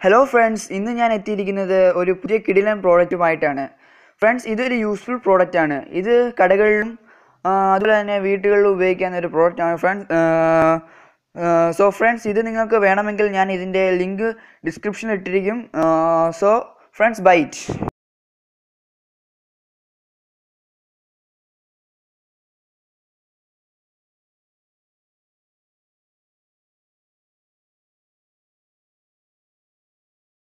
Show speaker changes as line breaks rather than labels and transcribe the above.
Hello friends, ഇന്ന് ഞാൻ എത്തിയിരിക്കുന്നത് ഒരു പുതിയ കിടിലൻ പ്രോഡക്റ്റുമായിട്ടാണ്. ഫ്രണ്ട്സ്, ഇതൊരു യൂസ്ഫുൾ പ്രോഡക്റ്റ് ആണ്. ഇത് കടകളിലും അതുപോലെ തന്നെ വീടുകളിലും ഉപയോഗിക്കാവുന്ന ഒരു പ്രോഡക്റ്റ് ആണ് ഫ്രണ്ട്സ്. സോ ഫ്രണ്ട്സ്, ഇത് നിങ്ങൾക്ക് വേണമെങ്കിൽ ഞാൻ ഇതിൻ്റെ ലിങ്ക് ഡിസ്ക്രിപ്ഷനിൽ ഇട്ടിരിക്കും. So friends, buy it.